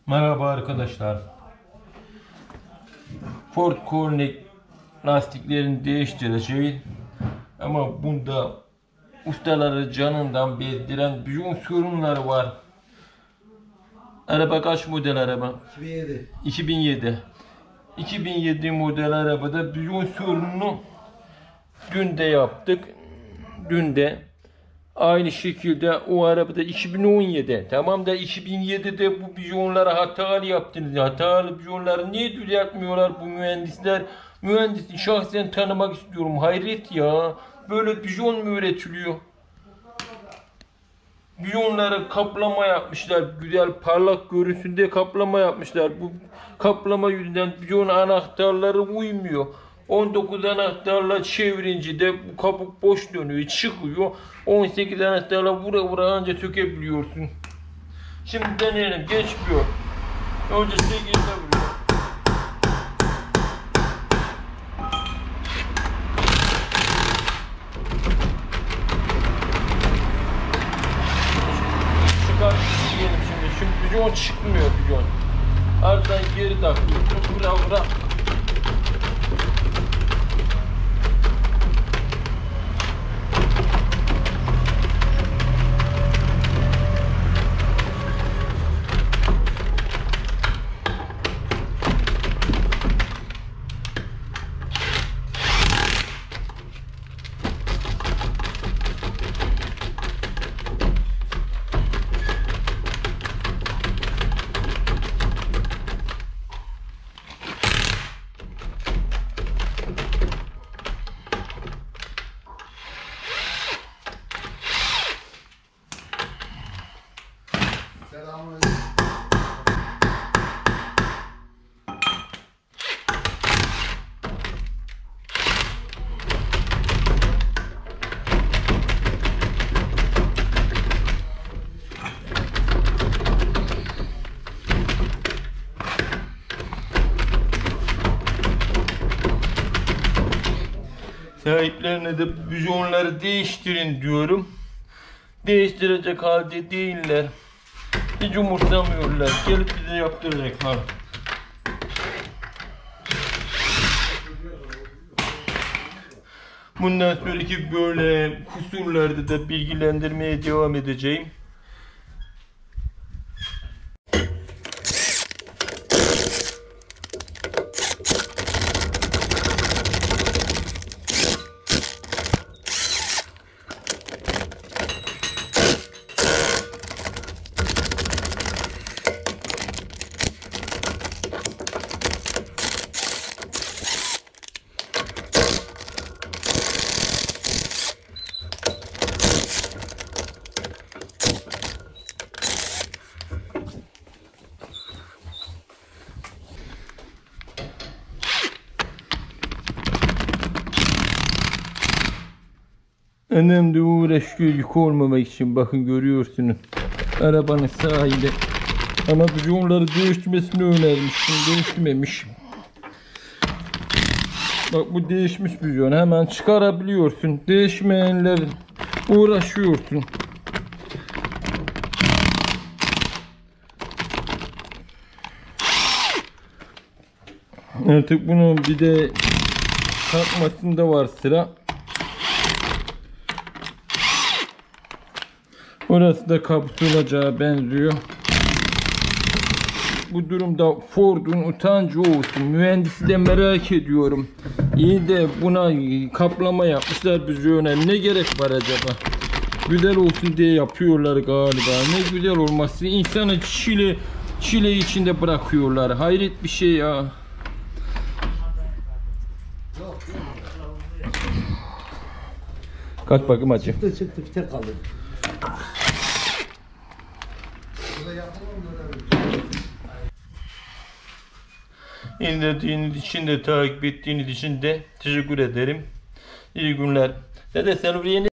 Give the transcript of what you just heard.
Merhaba arkadaşlar. Ford Cornec lastiklerini değiştireceğiz. Ama bunda ustaları canından bezdiren büyük sorunlar var. Araba kaç model araba? 2007. 2007. 2007 model arabada büyük sorununu dün de yaptık. Dün de aynı şekilde o arabada 2017. Tamam da 2007'de bu biyonlara hatalı yaptınız. Hatalı biyonları niye düzeltmiyorlar bu mühendisler? Mühendisi şahsen tanımak istiyorum. Hayret ya. Böyle biyon mu üretiliyor? Biyonlara kaplama yapmışlar. Güzel parlak görüntüde kaplama yapmışlar. Bu kaplama yüzünden biyon anahtarları uymuyor. 19 anahtarla çevirince de bu kabuk boş dönüyor, çıkıyor. 18 anahtarla vura anca sökebiliyorsun. Şimdi deneyelim, geçmiyor. Önce 8'de vuruyor. Çıkar diyelim şimdi. Şimdi biyon çıkmıyor biyon. Ardından geri takıyorsun, vura. Sahiplerine de bijonları değiştirin diyorum. Değiştirecek halde değiller. Hiç umursamıyorlar. Gelip bize yaptıracaklar. Bundan sonraki böyle kusurlarda da bilgilendirmeye devam edeceğim. Annem de uğraşıyor yük olmamak için, bakın görüyorsunuz. Arabanın sahibi. Ama bijonları değiştirmesini önermiştim, değiştirmemiş. Bak bu değişmiş bijon, hemen çıkarabiliyorsun. Değişmeyenler uğraşıyorsun. Artık bunun bir de takmasında var sıra. Orası da kapsulacağı benziyor. Bu durumda Ford'un utancı olsun. Mühendisi de merak ediyorum. İyi de buna kaplama yapmışlar bizyona. Ne gerek var acaba? Güzel olsun diye yapıyorlar galiba. Ne güzel olması. İnsanı çile içinde bırakıyorlar. Hayret bir şey ya. Kaç bakayım acı. Çıktı bir tek kaldı. İzlediğiniz için de takip ettiğiniz için de teşekkür ederim. İyi günler. Dede sen buraya